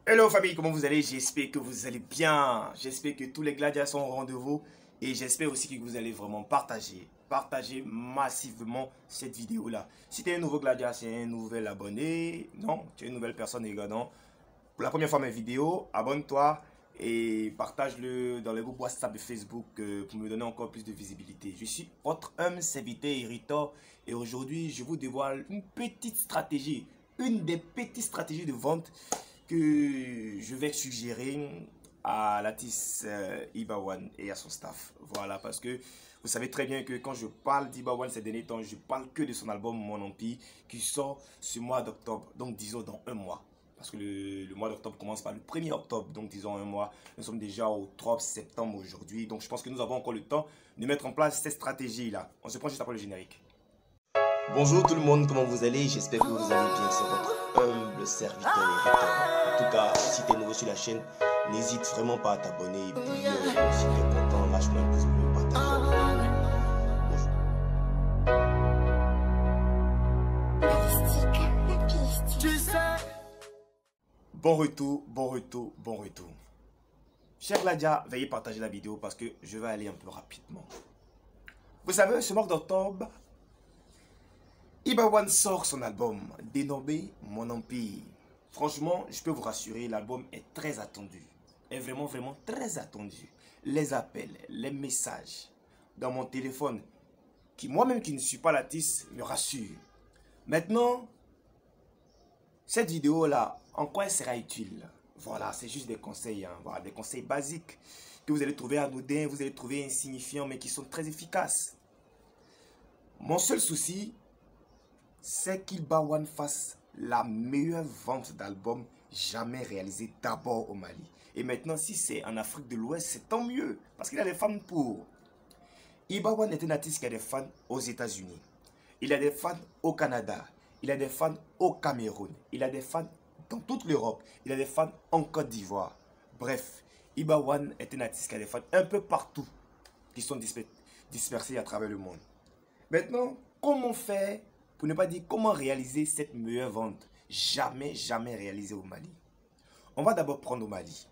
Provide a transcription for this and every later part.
Hello famille, comment vous allez? J'espère que vous allez bien. J'espère que tous les gladiateurs sont au rendez-vous. Et j'espère aussi que vous allez vraiment partager massivement cette vidéo-là. Si tu es un nouveau gladiateur, c'est un nouvel abonné. Non, tu es une nouvelle personne regardant pour la première fois mes vidéos. Abonne-toi et partage-le dans les groupes WhatsApp et Facebook pour me donner encore plus de visibilité. Je suis votre humble serviteur Héritor et aujourd'hui, je vous dévoile une petite stratégie. Une des petites stratégies de vente que je vais suggérer à l'artiste Ibawan et à son staff. Voilà, parce que vous savez très bien que quand je parle d'Ibawan ces derniers temps, je parle que de son album Mon Empire qui sort ce mois d'octobre, donc disons dans un mois. Parce que le mois d'octobre commence par le 1er octobre, donc disons un mois. Nous sommes déjà au 3 septembre aujourd'hui, donc je pense que nous avons encore le temps de mettre en place cette stratégie-là. On se prend juste après le générique. Bonjour tout le monde, comment vous allez? J'espère que vous allez bien, c'est votre humble serviteur Héritor. En tout cas, si tu es nouveau sur la chaîne, n'hésite vraiment pas à t'abonner. Et puis, si tu es content, lâche-moi un pouce bleu, partage. Bon retour, bon retour, bon retour. Chers gladiateurs, veuillez partager la vidéo parce que je vais aller un peu rapidement. Vous savez, ce mois d'octobre, Ibawan sort son album dénommé Mon Empire. Franchement, je peux vous rassurer, l'album est très attendu. Est vraiment très attendu. Les appels, les messages dans mon téléphone, qui moi-même qui ne suis pas l'artiste, me rassure. Maintenant, cette vidéo-là, en quoi elle sera utile? Voilà, c'est juste des conseils, hein. Voilà, des conseils basiques que vous allez trouver anodins, vous allez trouver insignifiants, mais qui sont très efficaces. Mon seul souci, c'est qu'Ibawan fasse la meilleure vente d'albums jamais réalisée d'abord au Mali. Et maintenant, si c'est en Afrique de l'Ouest, c'est tant mieux, parce qu'il a des fans pour. Ibawan est un artiste qui a des fans aux États-Unis. Il a des fans au Canada. Il a des fans au Cameroun. Il a des fans dans toute l'Europe. Il a des fans en Côte d'Ivoire. Bref, Ibawan est un artiste qui a des fans un peu partout, qui sont dispersés à travers le monde. Maintenant, comment faire, pour ne pas dire comment réaliser cette meilleure vente jamais réalisée au Mali? On va d'abord prendre au Mali.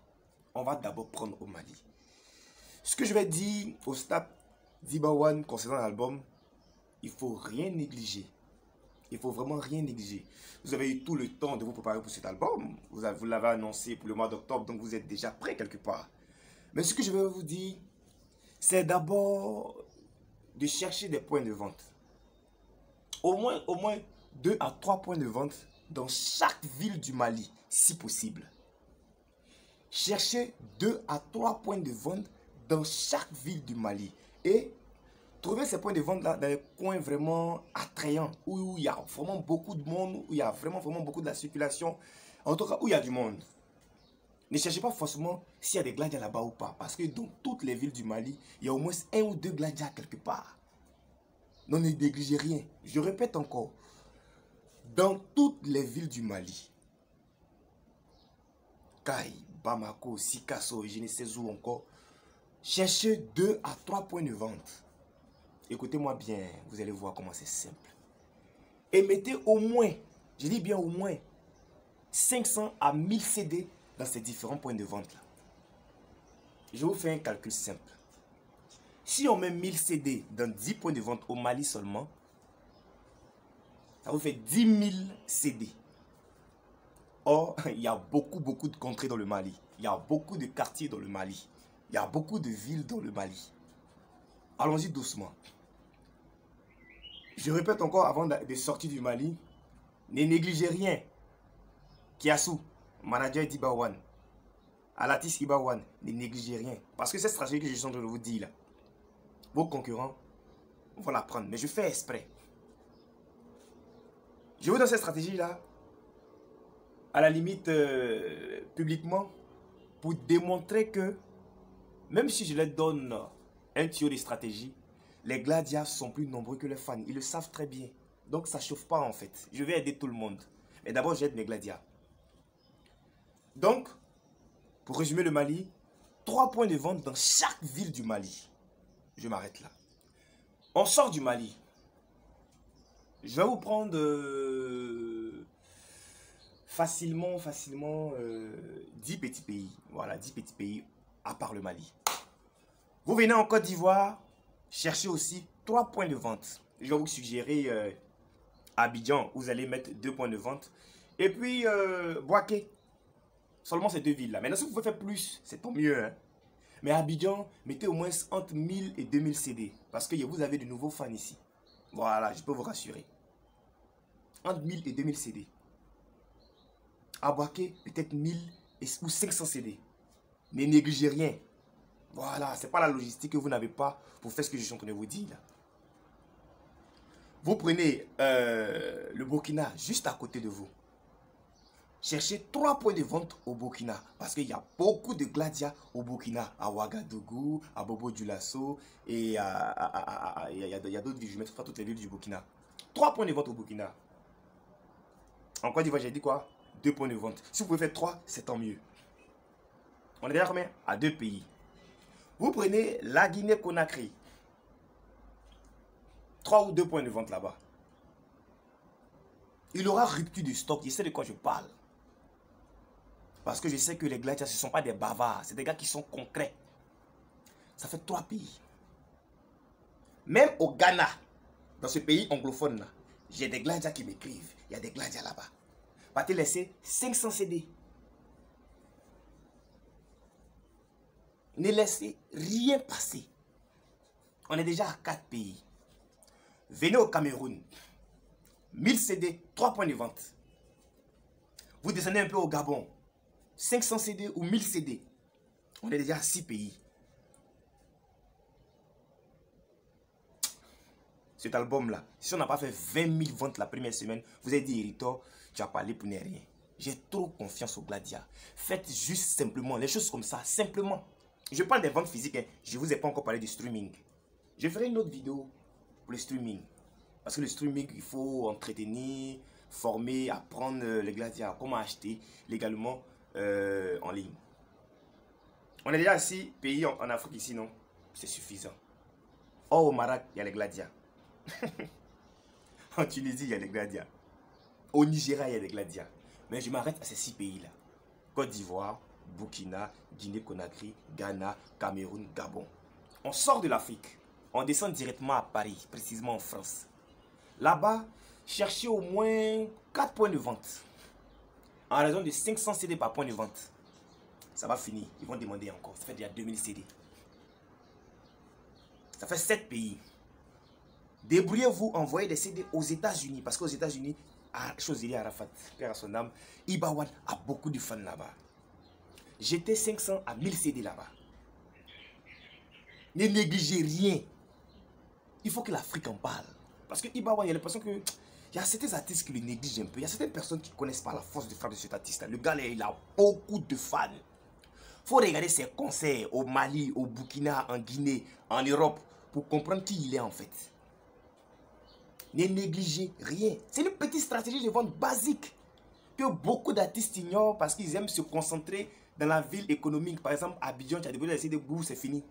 Ce que je vais dire au staff d'Ibawan concernant l'album, il ne faut rien négliger. Il ne faut vraiment rien négliger. Vous avez eu tout le temps de vous préparer pour cet album. Vous l'avez annoncé pour le mois d'octobre, donc vous êtes déjà prêt quelque part. Mais ce que je vais vous dire, c'est d'abord de chercher des points de vente. Au moins 2 à 3 points de vente dans chaque ville du Mali, si possible. Cherchez 2 à 3 points de vente dans chaque ville du Mali. Et trouvez ces points de vente-là dans les coins vraiment attrayants, où il y a vraiment beaucoup de monde, où il y a vraiment beaucoup de la circulation, en tout cas où il y a du monde. Ne cherchez pas forcément s'il y a des gladiateurs là-bas ou pas, parce que dans toutes les villes du Mali, il y a au moins 1 ou 2 gladiateurs quelque part. Non, ne négligez rien. Je répète encore, dans toutes les villes du Mali, Kai, Bamako, Sikasso, je ne sais où encore, cherchez 2 à 3 points de vente. Écoutez-moi bien, vous allez voir comment c'est simple. Et mettez au moins, je dis bien au moins, 500 à 1000 CD dans ces différents points de vente là. Je vous fais un calcul simple. Si on met 1000 CD dans 10 points de vente au Mali seulement, ça vous fait 10 000 CD. Or, il y a beaucoup de contrées dans le Mali. Il y a beaucoup de quartiers dans le Mali. Il y a beaucoup de villes dans le Mali. Allons-y doucement. Je répète encore avant de sortir du Mali, ne négligez rien. Kiassou, manager d'Ibawan, à l'artiste Ibawan, ne négligez rien. Parce que cette stratégie que je suis en train de vous dire là, vos concurrents vont la prendre. Mais je fais exprès. Je vous donne cette stratégie là, à la limite publiquement, pour démontrer que même si je leur donne un tuyau de stratégie, les gladiateurs sont plus nombreux que les fans. Ils le savent très bien. Donc ça ne chauffe pas en fait. Je vais aider tout le monde. Mais d'abord, j'aide mes gladiateurs. Donc, pour résumer le Mali, 3 points de vente dans chaque ville du Mali. Je m'arrête là. On sort du Mali. Je vais vous prendre facilement 10 petits pays. Voilà, 10 petits pays à part le Mali. Vous venez en Côte d'Ivoire, cherchez aussi 3 points de vente. Je vais vous suggérer Abidjan, où vous allez mettre 2 points de vente. Et puis Bouaké. Seulement ces 2 villes-là. Maintenant, si vous pouvez faire plus, c'est tant mieux. Hein? Mais à Abidjan, mettez au moins entre 1000 et 2000 CD. Parce que vous avez de nouveaux fans ici. Voilà, je peux vous rassurer. Entre 1000 et 2000 CD. À Bouaké, peut-être 1000 ou 500 CD. Ne négligez rien. Voilà, ce n'est pas la logistique que vous n'avez pas pour faire ce que je suis en train de vous dire. Là. Vous prenez le Burkina juste à côté de vous. Cherchez 3 points de vente au Burkina. Parce qu'il y a beaucoup de gladias au Burkina. À Ouagadougou, à Bobo Dioulasso. Et il y a d'autres villes. Je ne mettrai pas toutes les villes du Burkina. 3 points de vente au Burkina. En Côte d'Ivoire, j'ai dit quoi? 2 points de vente. Si vous pouvez faire 3, c'est tant mieux. On est déjà combien? À 2 pays. Vous prenez la Guinée-Conakry. 3 ou 2 points de vente là-bas. Il aura rupture de stock. Je sais de quoi je parle. Parce que je sais que les gladiateurs, ce ne sont pas des bavards. C'est des gars qui sont concrets. Ça fait 3 pays. Même au Ghana, dans ce pays anglophone là, j'ai des gladiateurs qui m'écrivent. Il y a des gladiateurs là-bas. Partez laisser 500 CD. Ne laissez rien passer. On est déjà à 4 pays. Venez au Cameroun. 1000 CD, 3 points de vente. Vous descendez un peu au Gabon. 500 CD ou 1000 CD. On est déjà à 6 pays. Cet album-là, si on n'a pas fait 20 000 ventes la première semaine, vous avez dit, Héritor, tu as parlé pour ne rien. J'ai trop confiance au Gladia. Faites juste simplement les choses comme ça, simplement. Je parle des ventes physiques, hein. Je ne vous ai pas encore parlé du streaming. Je ferai une autre vidéo pour le streaming. Parce que le streaming, il faut entretenir, former, apprendre les gladiateurs, comment acheter légalement en ligne. On est déjà à 6 pays en Afrique ici, non? C'est suffisant. Oh, au Maroc, il y a les gladiateurs. En Tunisie, il y a les gladiateurs. Au Nigeria, il y a des gladiateurs. Mais je m'arrête à ces 6 pays-là. Côte d'Ivoire, Burkina, Guinée-Conakry, Ghana, Cameroun, Gabon. On sort de l'Afrique. On descend directement à Paris, précisément en France. Là-bas, cherchez au moins 4 points de vente. En raison de 500 CD par point de vente. Ça va finir. Ils vont demander encore. Ça fait déjà 2000 CD. Ça fait 7 pays. Débrouillez-vous, envoyez des CD aux États-Unis. Parce qu'aux États-Unis, Chosili Arafat, père à son âme, Ibawan a beaucoup de fans là-bas. J'étais 500 à 1000 CD là-bas. Ne négligez rien. Il faut que l'Afrique en parle. Parce que Ibawan, il y a l'impression que il y a certains artistes qui le négligent un peu. Il y a certaines personnes qui ne connaissent pas la force de frappe de cet artiste-là. Le gars, là, il a beaucoup de fans. Il faut regarder ses concerts au Mali, au Burkina, en Guinée, en Europe, pour comprendre qui il est en fait. Ne négligez rien. C'est une petite stratégie de vente basique que beaucoup d'artistes ignorent parce qu'ils aiment se concentrer dans la ville économique. Par exemple, à Abidjan, tu as développé des bouts, c'est fini.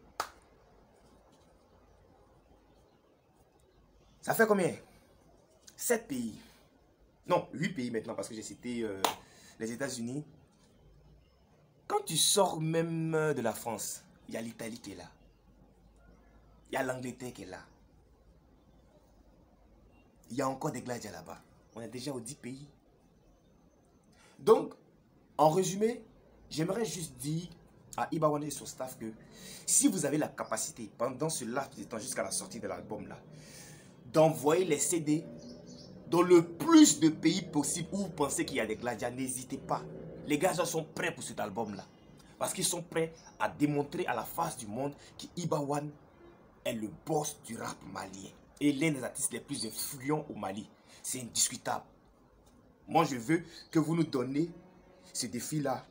Ça fait combien? 7 pays. Non, 8 pays maintenant parce que j'ai cité les États-Unis. Quand tu sors même de la France, il y a l'Italie qui est là. Il y a l'Angleterre qui est là. Il y a encore des gladiateurs là-bas. On est déjà aux 10 pays. Donc, en résumé, j'aimerais juste dire à Ibawan et son staff que si vous avez la capacité, pendant ce laps de temps jusqu'à la sortie de l'album là, d'envoyer les CD dans le plus de pays possible où vous pensez qu'il y a des gladiateurs, n'hésitez pas. Les gars sont prêts pour cet album-là. Parce qu'ils sont prêts à démontrer à la face du monde qu'Ibawan est le boss du rap malien. Et l'un des artistes les plus influents au Mali. C'est indiscutable. Moi, je veux que vous nous donnez ce défi-là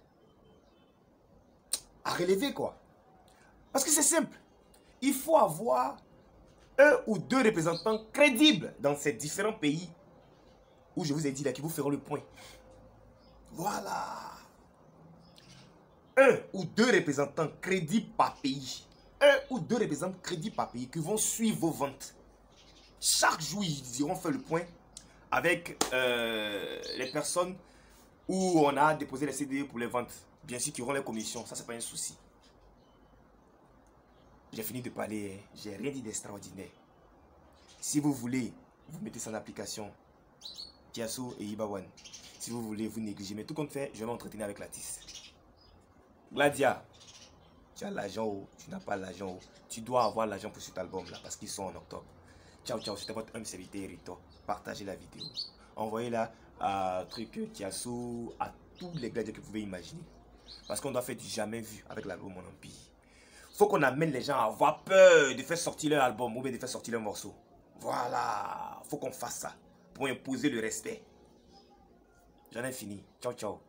à relever, quoi. Parce que c'est simple. Il faut avoir 1 ou 2 représentants crédibles dans ces différents pays où je vous ai dit là qui vous feront le point. Voilà. 1 ou 2 représentants crédibles par pays. 1 ou 2 représentants crédibles par pays qui vont suivre vos ventes. Chaque jour, ils iront faire le point avec les personnes où on a déposé les CD pour les ventes. Bien sûr qu'ils auront les commissions, ça c'est pas un souci. J'ai fini de parler, hein. J'ai rien dit d'extraordinaire. Si vous voulez, vous mettez ça en application. Tiasso et Ibawan. Si vous voulez, vous négligez. Mais tout compte fait, je vais m'entretenir avec l'artiste. Gladia, tu as l'argent ou tu n'as pas l'argent ou tu dois avoir l'argent pour cet album là parce qu'ils sont en octobre. Ciao, ciao, c'était votre homme serviteur Rito. Partagez la vidéo. Envoyez-la à Tiasso, à tous les gladiateurs que vous pouvez imaginer. Parce qu'on doit faire du jamais vu avec l'album Mon Empire. Faut qu'on amène les gens à avoir peur de faire sortir leur album ou bien de faire sortir leur morceau. Voilà, faut qu'on fasse ça pour imposer le respect. J'en ai fini. Ciao, ciao.